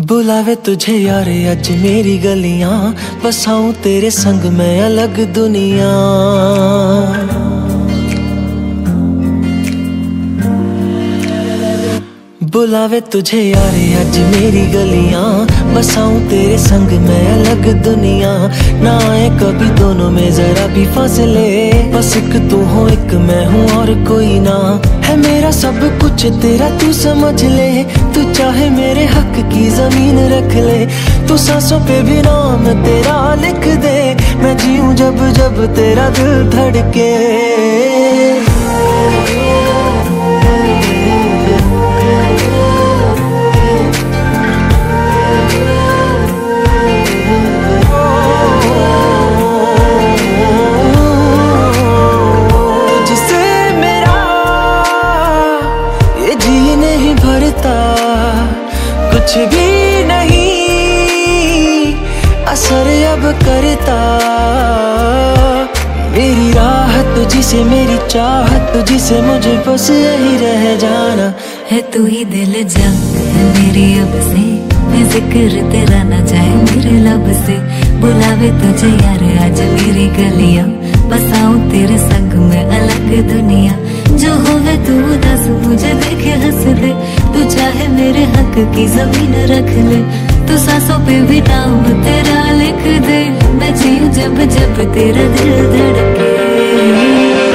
बुलावे तुझे यारे अज मेरी गलियां, बसाऊं तेरे संग मैं अलग दुनिया। बुलावे तुझे यारे अज मेरी गलियां, बसाऊं तेरे संग मैं अलग दुनिया। ना आए कभी दोनों में जरा भी फासले, बस एक तू हो एक मैं हूँ और कोई ना। है मेरा सब कुछ तेरा तू समझ ले, तू चाहे मेरे हक की जमीन रख ले। तू सांसों पे भी नाम तेरा लिख दे, मैं जीऊं जब जब तेरा दिल धड़के। कुछ भी नहीं असर अब करता, मेरी राहत तुझसे मेरी चाहत तुझसे, मुझे बस यही रह जाना है। तू ही दिल जान है मेरी अब से, मैं जिक्र तेरा ना जाए मेरे लब से। बुलावे तुझे यार आज मेरी गलियां, बसाऊं तेरे संग में अलग दुनिया। जो होवे तू दस मुझे देखे हंस दे, तू चाहे मेरे हक की जमीन रख ले। तू सांसों पे भी नाम तेरा लिख दे, मैं जीऊं जब जब तेरा दिल धड़के।